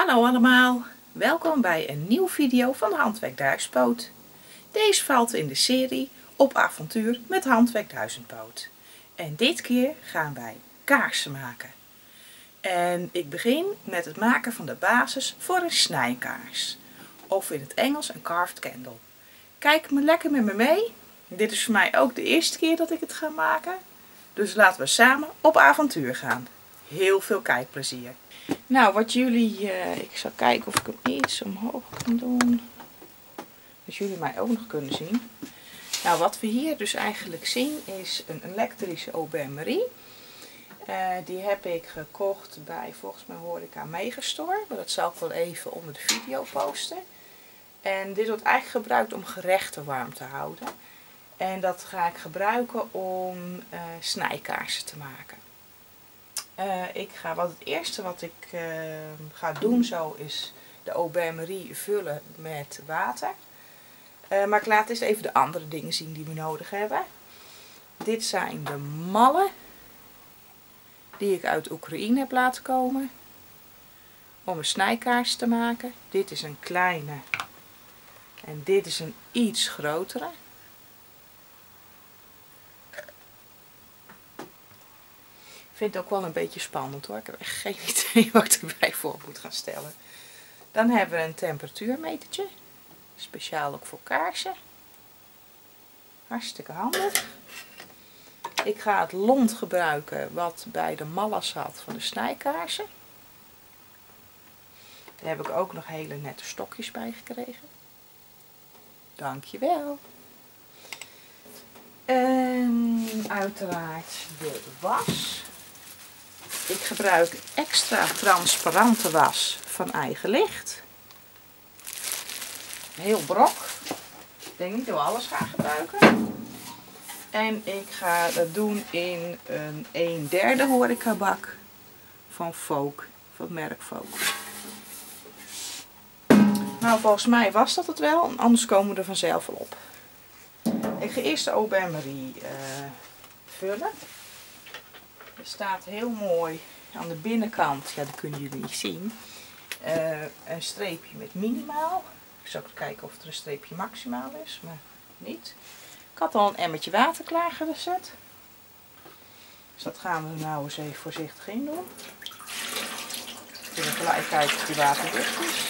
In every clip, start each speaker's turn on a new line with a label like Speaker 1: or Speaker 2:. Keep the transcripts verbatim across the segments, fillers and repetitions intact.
Speaker 1: Hallo allemaal, welkom bij een nieuwe video van de Handwerk Duizendpoot. Deze valt in de serie Op avontuur met Handwerk Duizendpoot. En dit keer gaan wij kaarsen maken. En ik begin met het maken van de basis voor een snijkaars. Of in het Engels een carved candle. Kijk maar lekker met me mee. Dit is voor mij ook de eerste keer dat ik het ga maken. Dus laten we samen op avontuur gaan. Heel veel kijkplezier. Nou, wat jullie, uh, ik zal kijken of ik hem iets omhoog kan doen. Dat jullie mij ook nog kunnen zien. Nou, wat we hier dus eigenlijk zien is een elektrische Aubert-Marie. Uh, die heb ik gekocht bij, volgens mij Horeca Megastore. Maar dat zal ik wel even onder de video posten. En dit wordt eigenlijk gebruikt om gerechten warm te houden. En dat ga ik gebruiken om uh, snijkaarsen te maken. Uh, ik ga, wat het eerste wat ik uh, ga doen zo is de Aubert-Marie vullen met water. Uh, maar ik laat eens even de andere dingen zien die we nodig hebben. Dit zijn de mallen die ik uit Oekraïne heb laten komen om een snijkaars te maken. Dit is een kleine en dit is een iets grotere. Ik vind het ook wel een beetje spannend hoor. Ik heb echt geen idee wat ik erbij voor moet gaan stellen. Dan hebben we een temperatuurmetertje. Speciaal ook voor kaarsen. Hartstikke handig. Ik ga het lont gebruiken wat bij de mallen zat van de snijkaarsen. Daar heb ik ook nog hele nette stokjes bij gekregen. Dankjewel. En uiteraard de was. Ik gebruik extra transparante was van Eigen Licht. Heel brok. Ik denk niet dat we alles gaan gebruiken. En ik ga dat doen in een een derde horecabak van Vogue, van het merk Vogue. Nou, volgens mij was dat het wel, anders komen we er vanzelf wel op. Ik ga eerst de Aubert-Marie uh, vullen. Er staat heel mooi aan de binnenkant, ja dat kunnen jullie niet zien, uh, een streepje met minimaal. Ik zal even kijken of er een streepje maximaal is, maar niet. Ik had al een emmertje water klaargezet. Dus dat gaan we er nou eens even voorzichtig in doen. Ik wil gelijk kijken of die water dicht is.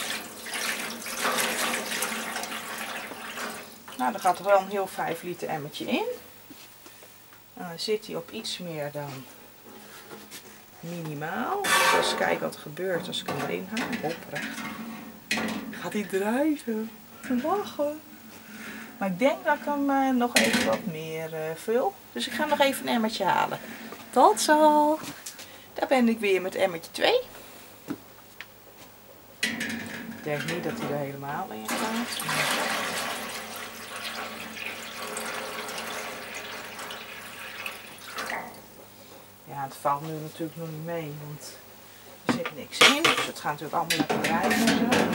Speaker 1: Nou, er gaat er wel een heel vijf liter emmertje in. En dan zit hij op iets meer dan minimaal. Dus kijken wat er gebeurt als ik hem erin haal. Oprecht. Gaat hij drijven? Lachen. Maar ik denk dat ik hem uh, nog even wat meer uh, vul. Dus ik ga nog even een emmertje halen. Tot zo. Daar ben ik weer met emmertje twee. Ik denk niet dat hij er helemaal in gaat. Ja, het valt nu natuurlijk nog niet mee, want er zit niks in. Dus het gaat natuurlijk allemaal lekker drijven en zo.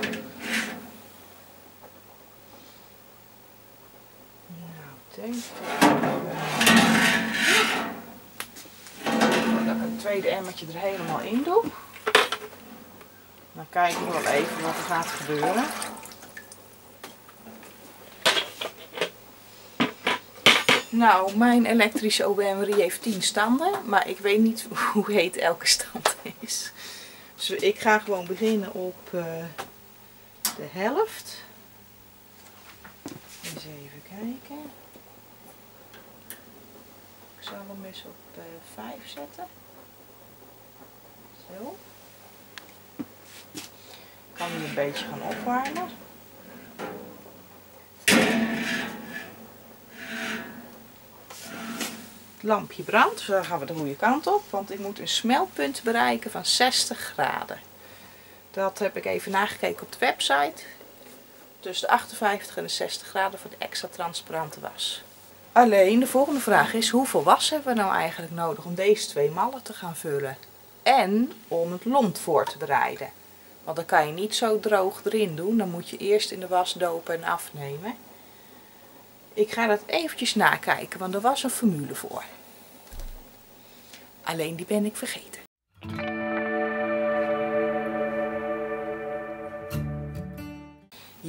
Speaker 1: Nou, ik denk dat ik het tweede emmertje er helemaal in doe. Dan kijken we wel even wat er gaat gebeuren. Nou, mijn elektrische Aubert-Marie heeft tien standen, maar ik weet niet hoe heet elke stand is. Dus ik ga gewoon beginnen op uh, de helft. Eens even kijken. Ik zal hem eens op uh, vijf zetten. Zo. Ik kan hem een beetje gaan opwarmen. Het lampje brandt, dus dan gaan we de goede kant op, want ik moet een smeltpunt bereiken van zestig graden. Dat heb ik even nagekeken op de website. Tussen de achtenvijftig en de zestig graden voor de extra transparante was. Alleen de volgende vraag is, hoeveel was hebben we nou eigenlijk nodig om deze twee mallen te gaan vullen? En om het lont voor te bereiden. Want dan kan je niet zo droog erin doen, dan moet je eerst in de was dopen en afnemen. Ik ga dat eventjes nakijken, want er was een formule voor. Alleen die ben ik vergeten.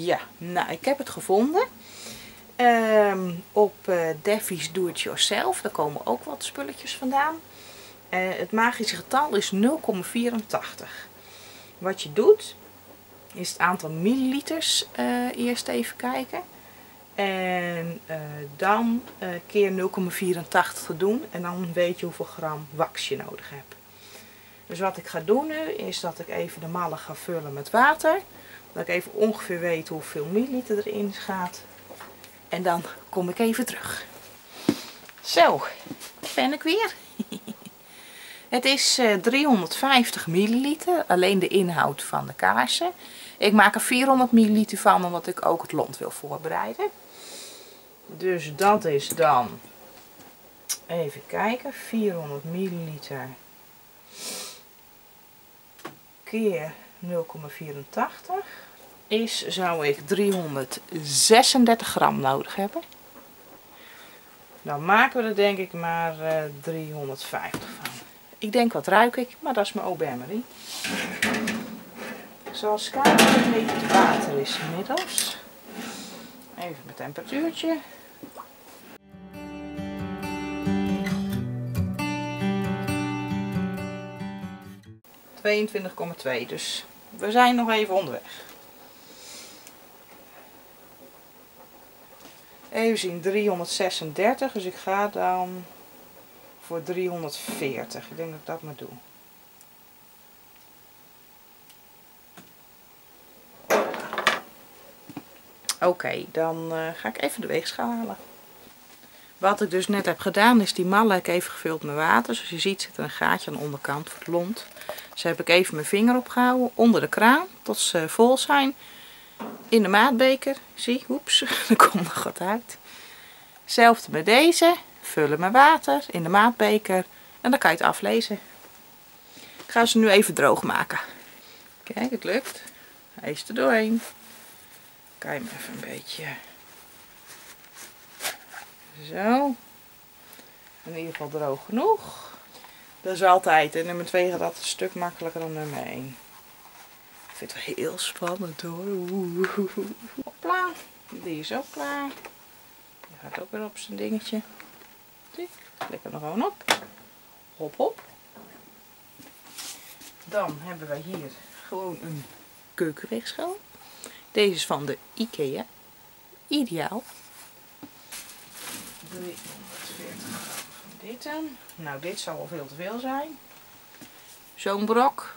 Speaker 1: Ja, nou ik heb het gevonden. Um, op uh, Daffy's Do It Yourself. Daar komen ook wat spulletjes vandaan. Uh, het magische getal is nul komma vierentachtig. Wat je doet is het aantal milliliters uh, eerst even kijken. En uh, dan uh, keer nul komma vierentachtig te doen. En dan weet je hoeveel gram wax je nodig hebt. Dus wat ik ga doen nu is dat ik even de mallen ga vullen met water. Dat ik even ongeveer weet hoeveel milliliter erin gaat. En dan kom ik even terug. Zo, daar ben ik weer. Het is uh, driehonderdvijftig milliliter, alleen de inhoud van de kaarsen. Ik maak er vierhonderd milliliter van, omdat ik ook het lont wil voorbereiden. Dus dat is dan, even kijken, vierhonderd milliliter keer nul komma vierentachtig is, zou ik driehonderdzesendertig gram nodig hebben. Dan maken we er denk ik maar uh, driehonderdvijftig van. Ik denk, wat ruik ik, maar dat is mijn Aubert-Marie. Zoals kijken hoe heet het water is inmiddels. Even mijn temperatuurtje. tweeëntwintig komma twee, dus we zijn nog even onderweg. Even zien, driehonderdzesendertig, dus ik ga dan voor driehonderdveertig. Ik denk dat ik dat maar doe. Oké, okay, dan uh, ga ik even de weegschaal halen. Wat ik dus net heb gedaan is die mallen heb ik even gevuld met water. Zoals je ziet zit er een gaatje aan de onderkant voor het lont. Dus heb ik even mijn vinger opgehouden onder de kraan tot ze vol zijn. In de maatbeker. Zie, oeps, er komt nog wat uit. Hetzelfde met deze. Vullen met water in de maatbeker. En dan kan je het aflezen. Ik ga ze nu even droog maken. Kijk, het lukt. Hij is er doorheen. Kan je hem even een beetje... Zo. In ieder geval droog genoeg. Dat is altijd. En nummer twee gaat altijd een stuk makkelijker dan nummer één. Ik vind het wel heel spannend hoor. Hopla. Die is ook klaar. Die gaat ook weer op zijn dingetje. Tik. Klik hem er gewoon op. Hop hop. Dan hebben wij hier gewoon een keukenweegschaal. Deze is van de IKEA. Ideaal. driehonderdveertig gram van dit in. Nou, dit zou wel veel te veel zijn. Zo'n brok.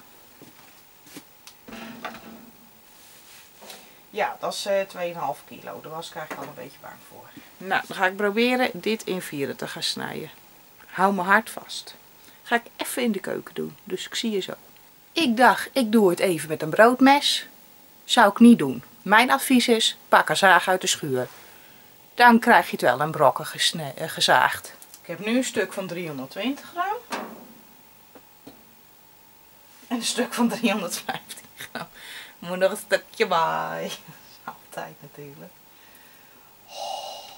Speaker 1: Ja, dat is uh, twee komma vijf kilo. Daar was ik eigenlijk al een beetje bang voor. Nou, dan ga ik proberen dit in vieren te gaan snijden. Hou me hard vast. Ga ik even in de keuken doen. Dus ik zie je zo. Ik dacht, ik doe het even met een broodmes. Zou ik niet doen. Mijn advies is, pak een zaag uit de schuur. Dan krijg je het wel in brokken gezaagd. Ik heb nu een stuk van driehonderdtwintig gram. En een stuk van driehonderdvijftien gram. Er moet nog een stukje bij. Altijd natuurlijk. Oh.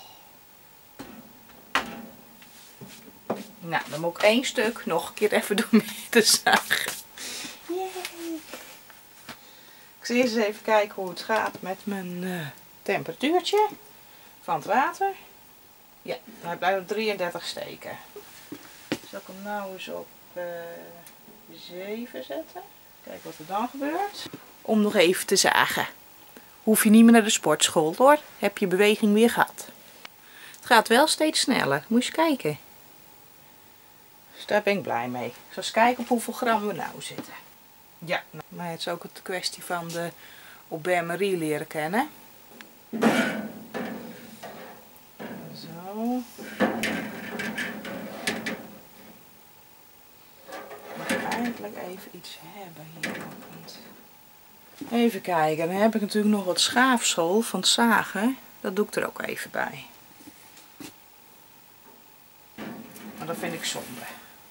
Speaker 1: Nou, dan moet ik één stuk nog een keer even doen met de zaag. Yay. Ik zal eerst eens even kijken hoe het gaat met mijn uh, temperatuurtje van het water. Ja, hij blijft op drieëndertig steken. Zal ik hem nou eens op uh, zeven zetten? Kijken wat er dan gebeurt. Om nog even te zagen. Hoef je niet meer naar de sportschool hoor. Heb je beweging weer gehad. Het gaat wel steeds sneller. Moet je eens kijken. Dus daar ben ik blij mee. Ik zal eens kijken op hoeveel gram we nou zitten. Ja, maar het is ook een kwestie van de Aubert-Marie leren kennen. Zo. Ik moet eigenlijk even iets hebben hier. Even kijken, dan heb ik natuurlijk nog wat schaafsel van het zagen. Dat doe ik er ook even bij. Maar dat vind ik zonde.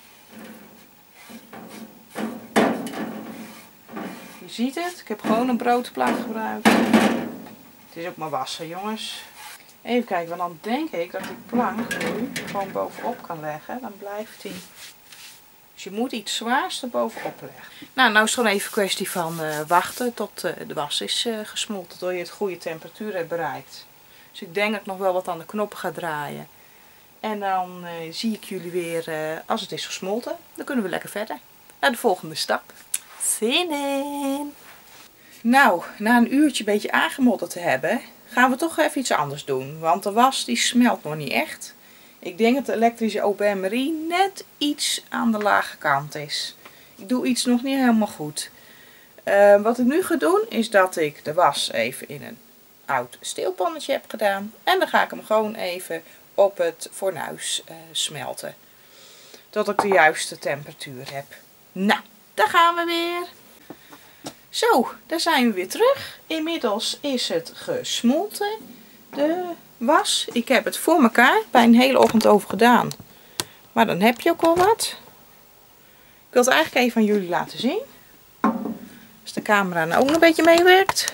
Speaker 1: Je ziet het, ik heb gewoon een broodplaat gebruikt. Het is ook maar wassen jongens. Even kijken, want dan denk ik dat die plank nu gewoon bovenop kan leggen. Dan blijft die Dus je moet iets zwaars erbovenop leggen. Nou, nou is het gewoon even een kwestie van uh, wachten tot uh, de was is uh, gesmolten. Tot je het goede temperatuur hebt bereikt. Dus ik denk dat ik nog wel wat aan de knoppen ga draaien. En dan uh, zie ik jullie weer uh, als het is gesmolten. Dan kunnen we lekker verder naar de volgende stap. Zin in! Nou, na een uurtje een beetje aangemodderd te hebben, gaan we toch even iets anders doen. Want de was die smelt nog niet echt. Ik denk dat de elektrische au bain-marie net iets aan de lage kant is. Ik doe iets nog niet helemaal goed. Uh, wat ik nu ga doen is dat ik de was even in een oud steelpannetje heb gedaan. En dan ga ik hem gewoon even op het fornuis uh, smelten. Tot ik de juiste temperatuur heb. Nou, daar gaan we weer. Zo, daar zijn we weer terug. Inmiddels is het gesmolten. De was. Ik heb het voor elkaar bij een hele ochtend over gedaan. Maar dan heb je ook al wat. Ik wil het eigenlijk even aan jullie laten zien. Als de camera nou ook een beetje meewerkt.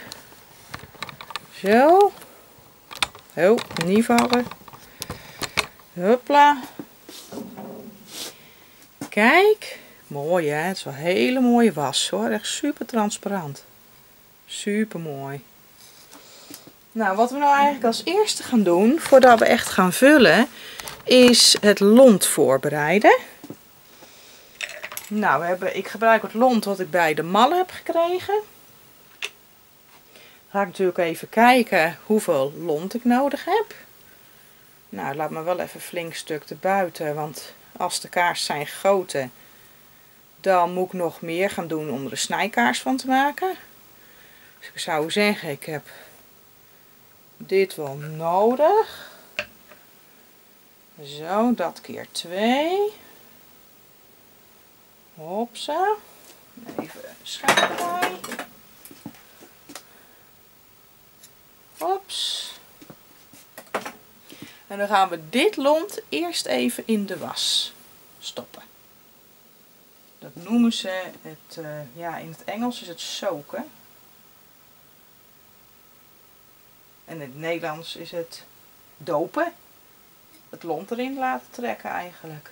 Speaker 1: Zo. Oh, niet vallen. Hopla. Kijk. Mooi hè. Het is wel een hele mooie was hoor. Echt super transparant. Super mooi. Nou, wat we nou eigenlijk als eerste gaan doen, voordat we echt gaan vullen, is het lont voorbereiden. Nou, we hebben, ik gebruik het lont wat ik bij de mallen heb gekregen. Dan ga ik natuurlijk even kijken hoeveel lont ik nodig heb. Nou, laat me wel even een flink stuk erbuiten, want als de kaars zijn gegoten, dan moet ik nog meer gaan doen om er een snijkaars van te maken. Dus ik zou zeggen, ik heb dit wel nodig. Zo, dat keer twee. Hopsa. Even schuim erbij. Hops. En dan gaan we dit lont eerst even in de was stoppen. Dat noemen ze het, uh, ja, in het Engels is het soken. En in het Nederlands is het dopen. Het lont erin laten trekken eigenlijk.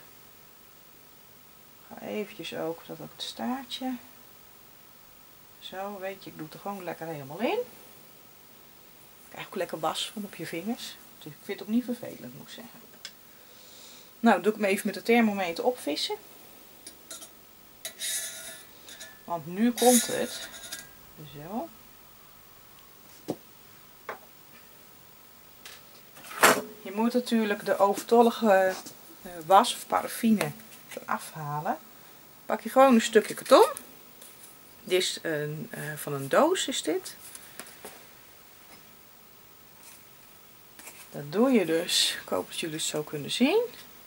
Speaker 1: Ik ga eventjes ook dat op het staartje. Zo, weet je, ik doe het er gewoon lekker helemaal in. Krijg ook lekker was van op je vingers. Dus ik vind het ook niet vervelend, moet ik zeggen. Nou, doe ik hem even met de thermometer opvissen. Want nu komt het. Zo. Je moet natuurlijk de overtollige was of paraffine eraf halen. Pak je gewoon een stukje karton. Dit is een, uh, van een doos is dit. Dat doe je dus. Ik hoop dat jullie het zo kunnen zien.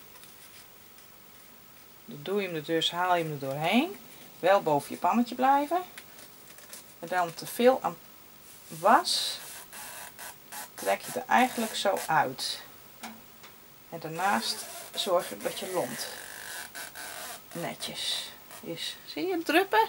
Speaker 1: Dan doe je hem er dus, haal je hem er doorheen. Wel boven je pannetje blijven. En dan te veel aan was trek je er eigenlijk zo uit. En daarnaast zorg je dat je lont netjes is. Zie je het druppen?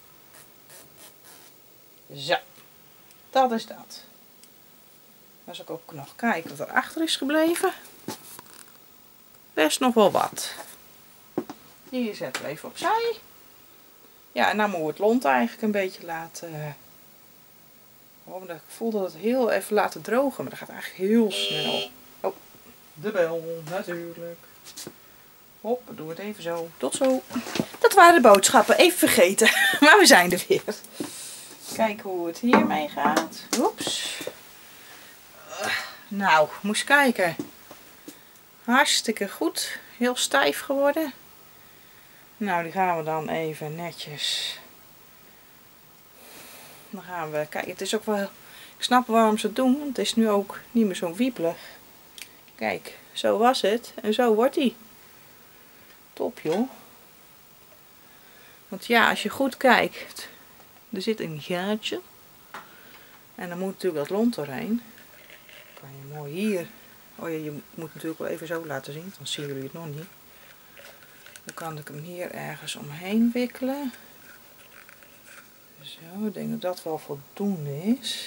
Speaker 1: Zo, dat is dat. Dan zal ik ook nog kijken wat erachter is gebleven. Best nog wel wat. Hier zetten we even opzij. Ja, en dan moeten we het lont eigenlijk een beetje laten. Oh, ik voel dat het heel even laten drogen, maar dat gaat eigenlijk heel snel. Oh, de bel, natuurlijk. Hop, we doen het even zo. Tot zo. Dat waren de boodschappen. Even vergeten. Maar we zijn er weer. Kijk hoe het hiermee gaat. Oeps. Nou, moest kijken. Hartstikke goed. Heel stijf geworden. Nou, die gaan we dan even netjes. Dan gaan we, kijk, het is ook wel, ik snap waarom ze het doen, want het is nu ook niet meer zo wiepelig. Kijk, zo was het en zo wordt hij. Top joh. Want ja, als je goed kijkt, er zit een gaatje. En dan moet natuurlijk dat lont doorheen. Kan je mooi hier. Oh ja, je moet natuurlijk wel even zo laten zien, dan zien jullie het nog niet. Dan kan ik hem hier ergens omheen wikkelen. Zo, ik denk dat dat wel voldoende is.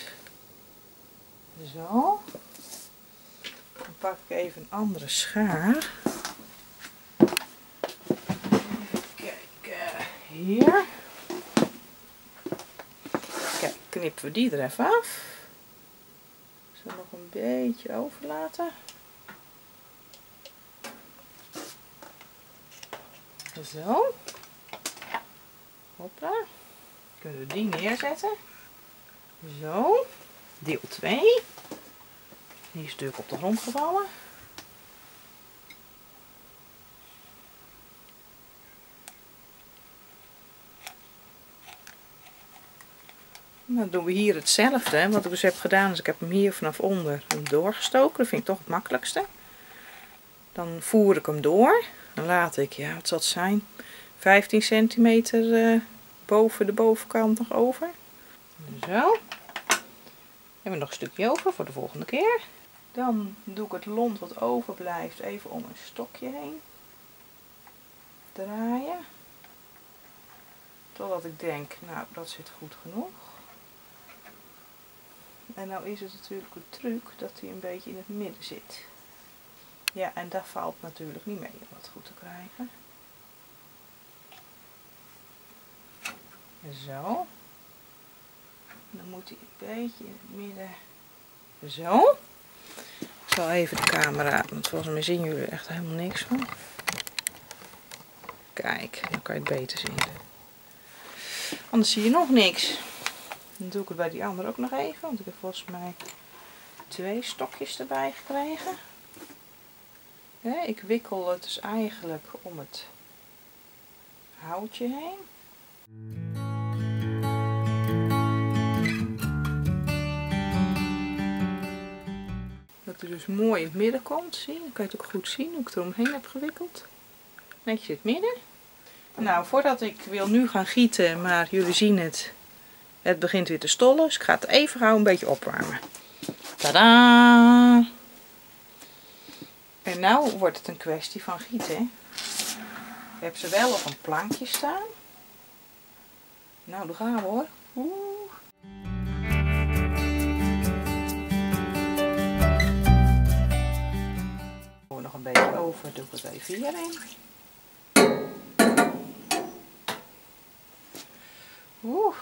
Speaker 1: Zo. Dan pak ik even een andere schaar. Even kijken. hier. Kijk, knippen we die er even af. Zo nog een beetje overlaten. Zo. Hopla. Kunnen we die neerzetten. Zo. Deel twee. Die is natuurlijk op de grond gevallen. Dan doen we hier hetzelfde. Wat ik dus heb gedaan is ik heb hem hier vanaf onder doorgestoken. Dat vind ik toch het makkelijkste. Dan voer ik hem door. Dan laat ik, ja wat zal het zijn, vijftien centimeter uh, boven de bovenkant nog over. Zo. Hebben we nog een stukje over voor de volgende keer. Dan doe ik het lont wat overblijft even om een stokje heen. Draaien. Totdat ik denk, nou dat zit goed genoeg. En nou is het natuurlijk de truc dat hij een beetje in het midden zit. Ja, en daar valt natuurlijk niet mee om dat goed te krijgen. Zo. Dan moet hij een beetje in het midden. Zo. Ik zal even de camera, want volgens mij zien jullie er echt helemaal niks van. Kijk, dan kan je het beter zien. Anders zie je nog niks. Dan doe ik het bij die andere ook nog even, want ik heb volgens mij twee stokjes erbij gekregen. Ja, ik wikkel het dus eigenlijk om het houtje heen. Dat hij dus mooi in het midden komt. Zie, dan kan je het ook goed zien hoe ik het eromheen heb gewikkeld. Netjes in het midden. Nou, voordat ik wil nu gaan gieten, maar jullie zien het. Het begint weer te stollen, dus ik ga het even gauw een beetje opwarmen. Tadaa! En nou wordt het een kwestie van gieten. Ik heb ze wel op een plankje staan. Nou, daar gaan we hoor. Oeh. Oh, nog een beetje over, doe ik het even hierin. Oeh.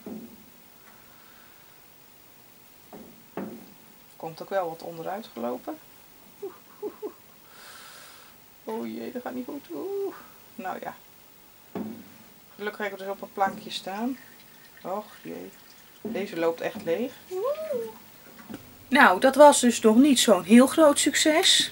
Speaker 1: Komt ook wel wat onderuit gelopen. Oeh, oeh, oeh. Oh jee, dat gaat niet goed. Oeh. Nou ja. Gelukkig heb ik dus op een plankje staan. Och jee. Deze loopt echt leeg. Oeh. Nou, dat was dus nog niet zo'n heel groot succes.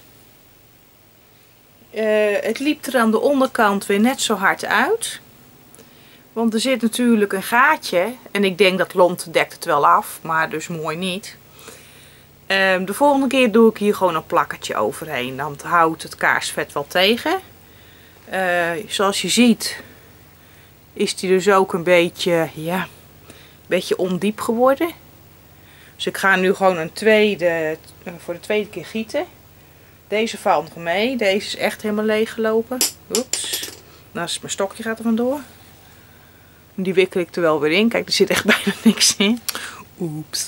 Speaker 1: Uh, het liep er aan de onderkant weer net zo hard uit. Want er zit natuurlijk een gaatje. En ik denk dat lont dekt het wel af. Maar dus mooi niet. Uh, de volgende keer doe ik hier gewoon een plakketje overheen. Dan houdt het kaarsvet wel tegen. Uh, zoals je ziet is die dus ook een beetje, ja, een beetje ondiep geworden. Dus ik ga nu gewoon een tweede, voor de tweede keer gieten. Deze valt nog mee. Deze is echt helemaal leeg gelopen. Oeps. Nou, mijn stokje gaat er vandoor. Die wikkel ik er wel weer in. Kijk, er zit echt bijna niks in. Oeps.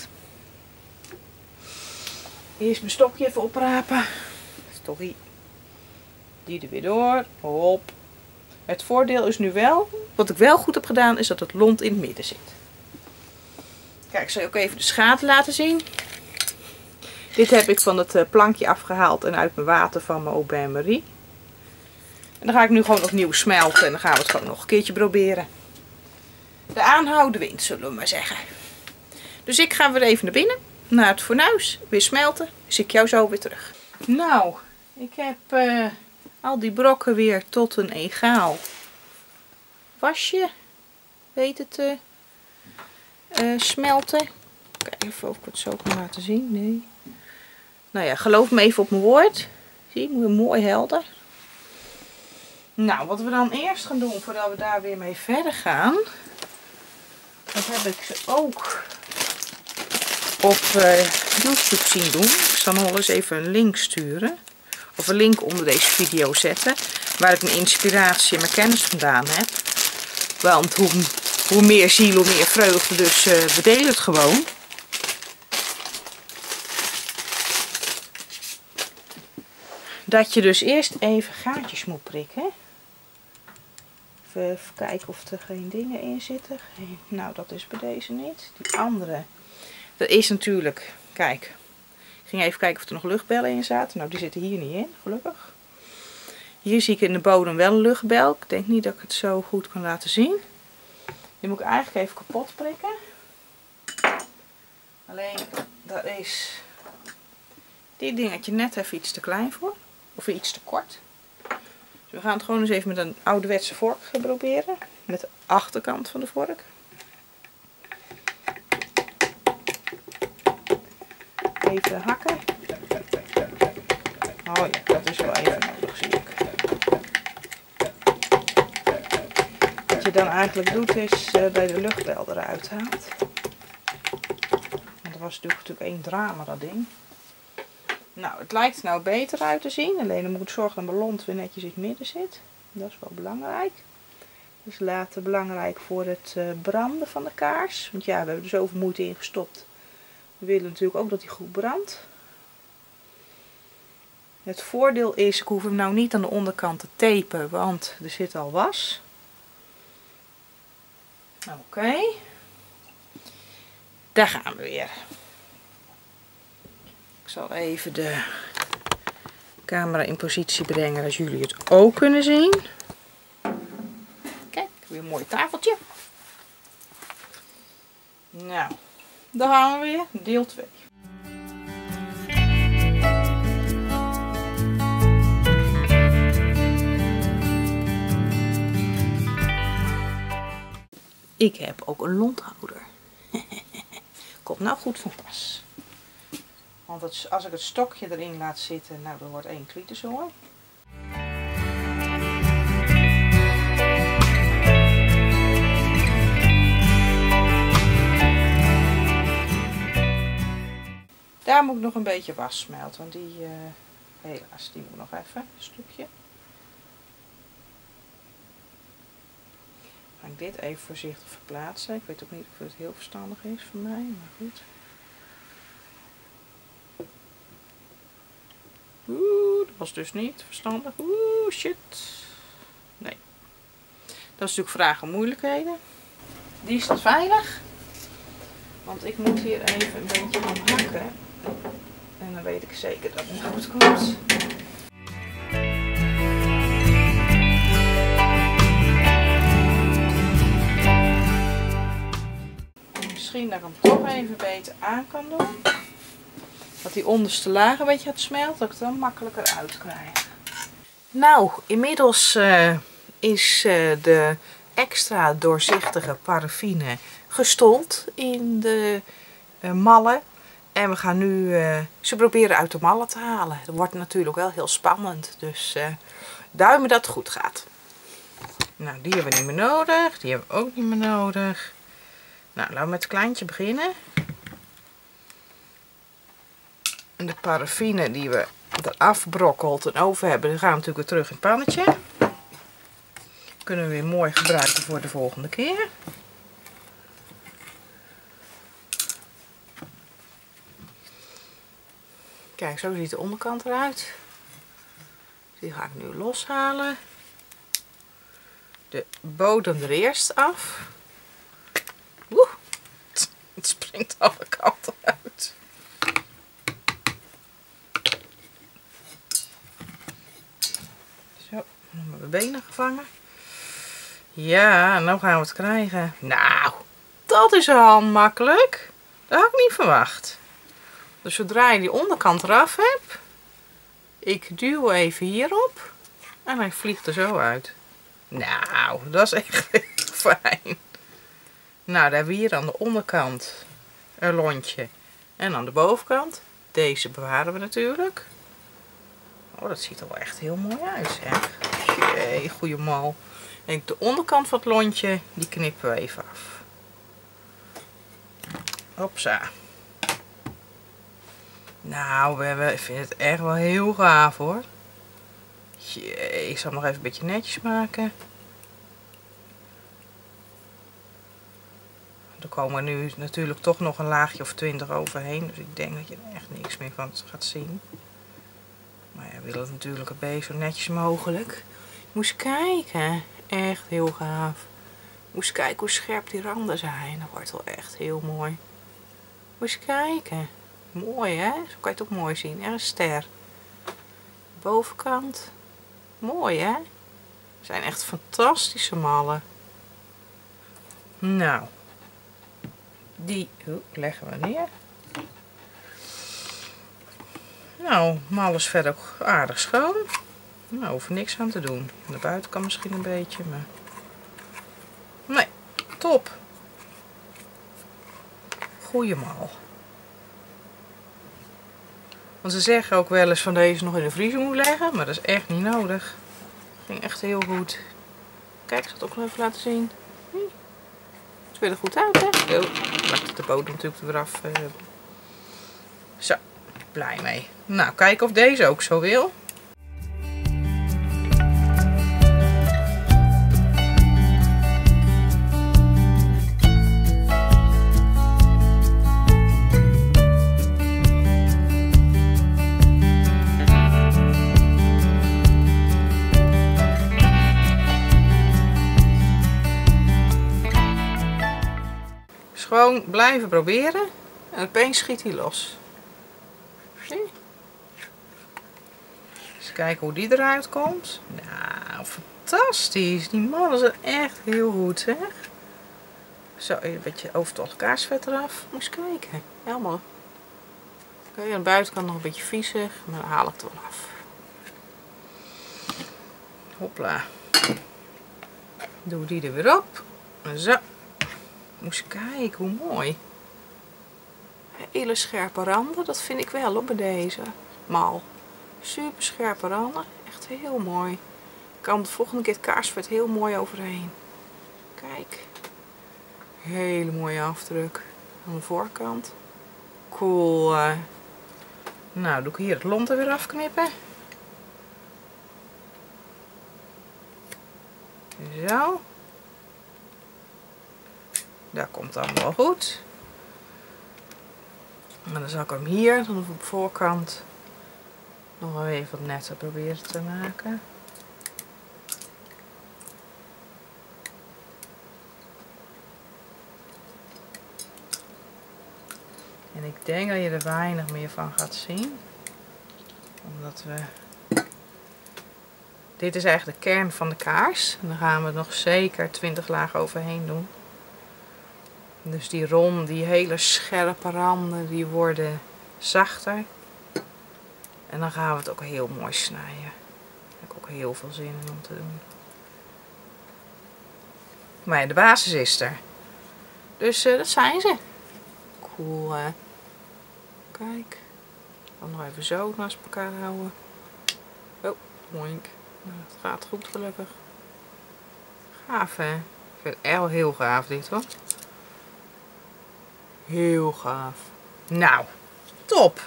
Speaker 1: Eerst mijn stokje even oprapen. Stokje. Die er weer door. Hop. Het voordeel is nu wel, wat ik wel goed heb gedaan, is dat het lont in het midden zit. Kijk, ik zal je ook even de schade laten zien. Dit heb ik van het plankje afgehaald en uit mijn water van mijn Au Bain Marie. En dan ga ik nu gewoon opnieuw smelten en dan gaan we het gewoon nog een keertje proberen. De aanhouden wind, zullen we maar zeggen. Dus ik ga weer even naar binnen, naar het fornuis, weer smelten. Dus ik jou zo weer terug. Nou, ik heb uh, al die brokken weer tot een egaal wasje weten te uh, smelten. Kijk even of ik het zo kan laten zien. Nee. Nou ja, geloof me even op mijn woord. Zie, mooi helder. Nou, wat we dan eerst gaan doen voordat we daar weer mee verder gaan. Dat heb ik ze ook op uh, YouTube zien doen. Ik zal nog wel eens even een link sturen. Of een link onder deze video zetten. Waar ik mijn inspiratie en mijn kennis vandaan heb. Want hoe, hoe meer ziel, hoe meer vreugde. Dus uh, we delen het gewoon. Dat je dus eerst even gaatjes moet prikken. even, even kijken of er geen dingen in zitten. Geen, nou, dat is bij deze niet. Die andere. Dat is natuurlijk, kijk. Ik ging even kijken of er nog luchtbellen in zaten. Nou, die zitten hier niet in, gelukkig. Hier zie ik in de bodem wel een luchtbel. Ik denk niet dat ik het zo goed kan laten zien. Die moet ik eigenlijk even kapot prikken. Alleen, daar is dit dingetje net even iets te klein voor. Of iets te kort. Dus we gaan het gewoon eens even met een ouderwetse vork proberen. Met de achterkant van de vork. Even hakken. Oh ja, dat is wel even nodig, zie ik. Wat je dan eigenlijk doet is uh, bij de luchtbel eruit haalt. Want dat was natuurlijk, natuurlijk één drama, dat ding. Nou, het lijkt er nou beter uit te zien. Alleen dan moet ik zorgen dat mijn lont weer netjes in het midden zit. Dat is wel belangrijk. Dus later belangrijk voor het uh, branden van de kaars. Want ja, we hebben er zoveel moeite in gestopt. We willen natuurlijk ook dat hij goed brandt. Het voordeel is, ik hoef hem nou niet aan de onderkant te tapen, want er zit al was. Oké. Okay. Daar gaan we weer. Ik zal even de camera in positie brengen, als jullie het ook kunnen zien. Kijk, weer een mooi tafeltje. Nou, daar gaan we weer. Deel twee. Ik heb ook een lonthouder. Komt nou goed van pas. Want het, als ik het stokje erin laat zitten, nou dan wordt één klietenzooi. Daar moet ik nog een beetje was smelten, want die, uh, helaas, die moet nog even, een stukje. Ga ik dit even voorzichtig verplaatsen. Ik weet ook niet of het heel verstandig is voor mij, maar goed. Oeh, dat was dus niet verstandig. Oeh, shit. Nee. Dat is natuurlijk vragen moeilijkheden. Die staat veilig. Want ik moet hier even een beetje van hakken. En dan weet ik zeker dat het goed komt. Misschien dat ik hem toch even beter aan kan doen. Dat die onderste laag een beetje gaat smelten, dat ik het dan makkelijker uit krijg. Nou, inmiddels uh, is uh, de extra doorzichtige paraffine gestold in de uh, mallen. En we gaan nu uh, ze proberen uit de mallen te halen. Dat wordt natuurlijk wel heel spannend, dus uh, duimen dat het goed gaat. Nou, die hebben we niet meer nodig, die hebben we ook niet meer nodig. Nou, laten we met het kleintje beginnen. En de paraffine die we eraf brokkelt en over hebben, die gaan we natuurlijk weer terug in het pannetje. Kunnen we weer mooi gebruiken voor de volgende keer. Kijk, zo ziet de onderkant eruit. Die ga ik nu loshalen. De bodem er eerst af. Oeh, het springt alle kanten uit. Zo, dan hebben we mijn benen gevangen. Ja, nou gaan we het krijgen. Nou, dat is al makkelijk. Dat had ik niet verwacht. Dus zodra je die onderkant eraf hebt, ik duw even hierop en hij vliegt er zo uit. Nou, dat is echt heel fijn. Nou, daar hebben we hier aan de onderkant een lontje en aan de bovenkant. Deze bewaren we natuurlijk. Oh, dat ziet er wel echt heel mooi uit, zeg. Jee, goeie mal. En de onderkant van het lontje, die knippen we even af. Hopsa. Nou, we hebben, ik vind het echt wel heel gaaf hoor. Jee, ik zal hem nog even een beetje netjes maken. Er komen nu natuurlijk toch nog een laagje of twintig overheen. Dus ik denk dat je er echt niks meer van gaat zien. Maar ja, we willen het natuurlijk een beetje zo netjes mogelijk. Moest kijken.
Speaker 2: Echt heel gaaf. Moest kijken hoe scherp die randen zijn. Dat wordt wel echt heel mooi. Moet je kijken. Mooi hè? Zo kan je het ook mooi zien. Er een ster. Bovenkant. Mooi hè? Zijn echt fantastische mallen. Nou. Die oh, leggen we neer. Nou, mal is verder ook aardig schoon. Nou, hoef er niks aan te doen. De buitenkant misschien een beetje, maar... Nee, top. Goeie mal. Want ze zeggen ook wel eens van deze nog in de vriezer moet leggen, maar dat is echt niet nodig. Ging echt heel goed. Kijk, ik zal het ook nog even laten zien. Hm. Het ziet er goed uit, hè? Oh, laat de bodem natuurlijk er weer af. Uh. Zo, blij mee. Nou, kijken of deze ook zo wil. Gewoon blijven proberen en opeens schiet hij los. Zie? Eens kijken hoe die eruit komt. Nou, fantastisch. Die mannen zijn echt heel goed, zeg. Zo, een beetje overtollig kaarsvet eraf. Moet eens kijken. Helemaal. Oké, okay, aan de buitenkant nog een beetje viezig, maar dan haal ik het wel af. Hopla. Doe die er weer op. Zo. Moest kijken, hoe mooi. Hele scherpe randen, dat vind ik wel op bij deze mal. Super scherpe randen, echt heel mooi. Ik kan de volgende keer het kaarsvet heel mooi overheen. Kijk. Hele mooie afdruk aan de voorkant. Cool. Nou, doe ik hier het lont er weer afknippen. Zo. Dat komt dan wel goed. En dan zal ik hem hier, dan op de voorkant, nog wel even wat netter proberen te maken. En ik denk dat je er weinig meer van gaat zien. Omdat we... Dit is eigenlijk de kern van de kaars. En dan gaan we nog zeker twintig lagen overheen doen. Dus die rond, die hele scherpe randen, die worden zachter. En dan gaan we het ook heel mooi snijden. Daar heb ik ook heel veel zin in om te doen. Maar ja, de basis is er. Dus uh, dat zijn ze. Cool. Uh. Kijk. Dan nog even zo naast elkaar houden. Oh, moink. Nou, het gaat goed gelukkig. Gaaf hè. Ik vind het echt heel gaaf dit hoor. Heel gaaf. Nou, top.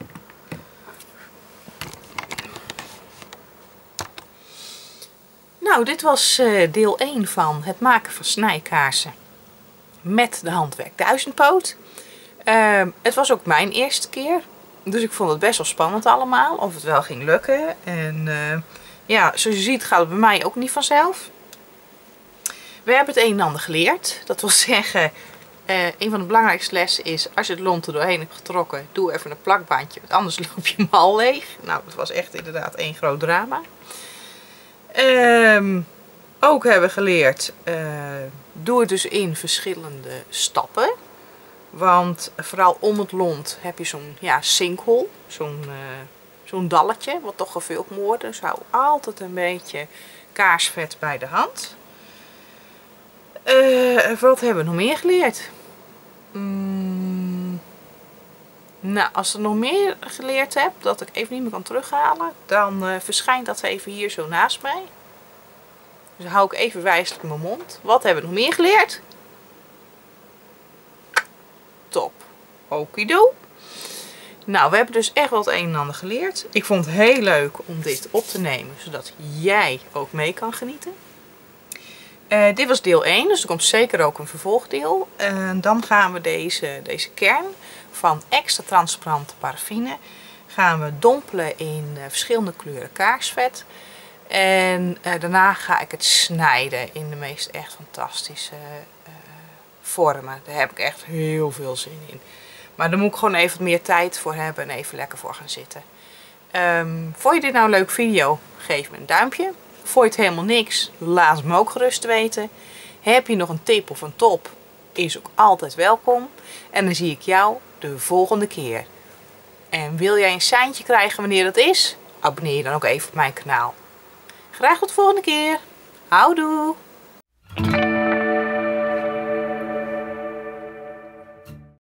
Speaker 2: Nou, dit was uh, deel één van het maken van snijkaarsen met de handwerk duizendpoot. Uh, het was ook mijn eerste keer, dus ik vond het best wel spannend allemaal, of het wel ging lukken. En uh, ja, zoals je ziet gaat het bij mij ook niet vanzelf. We hebben het een en ander geleerd. Dat wil zeggen, uh, een van de belangrijkste lessen is, als je het lont er doorheen hebt getrokken, doe even een plakbandje, want anders loop je mal leeg. Nou, dat was echt inderdaad één groot drama. Um, ook hebben we geleerd, uh, doe het dus in verschillende stappen. Want vooral om het lont heb je zo'n ja, sinkhole, zo'n uh, zo'n dalletje, wat toch gevuld moet worden. Dus hou altijd een beetje kaarsvet bij de hand. Uh, wat hebben we nog meer geleerd? Mm, nou, als ik nog meer geleerd heb, dat ik even niet meer kan terughalen, dan uh, verschijnt dat even hier zo naast mij. Dus dan hou ik even wijselijk mijn mond. Wat hebben we nog meer geleerd? Top. Okido. Nou, we hebben dus echt wel het een en ander geleerd. Ik vond het heel leuk om dit op te nemen, zodat jij ook mee kan genieten. Uh, dit was deel één, dus er komt zeker ook een vervolgdeel. Uh, dan gaan we deze, deze kern van extra transparante paraffine gaan we dompelen in uh, verschillende kleuren kaarsvet. En uh, daarna ga ik het snijden in de meest echt fantastische uh, vormen. Daar heb ik echt heel veel zin in. Maar daar moet ik gewoon even meer tijd voor hebben en even lekker voor gaan zitten. Um, vond je dit nou een leuk video? Geef me een duimpje. Vond je het helemaal niks? Laat het me ook gerust weten. Heb je nog een tip of een top? Is ook altijd welkom. En dan zie ik jou de volgende keer. En wil jij een seintje krijgen wanneer dat is? Abonneer je dan ook even op mijn kanaal. Graag tot de volgende keer. Houdoe!